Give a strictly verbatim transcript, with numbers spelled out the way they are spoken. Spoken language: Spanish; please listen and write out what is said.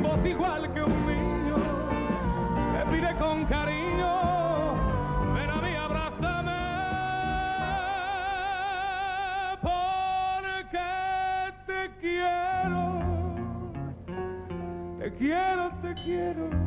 voz igual que un niño te pide con cariño, ven a mí, abrázame, porque te quiero, te quiero, te quiero.